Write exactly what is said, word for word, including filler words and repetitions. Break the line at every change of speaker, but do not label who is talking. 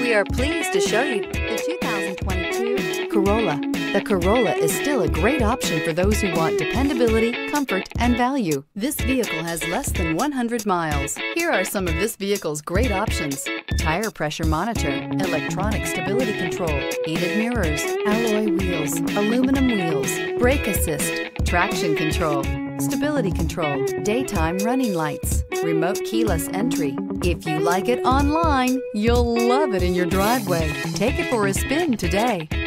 We are pleased to show you the two thousand twenty-two Corolla. The Corolla is still a great option for those who want dependability, comfort, and value. This vehicle has less than one hundred miles. Here are some of this vehicle's great options: tire pressure monitor, electronic stability control, heated mirrors, alloy wheels, aluminum wheels, brake assist, traction control, stability control, daytime running lights, remote keyless entry. If you like it online, you'll love it in your driveway. Take it for a spin today.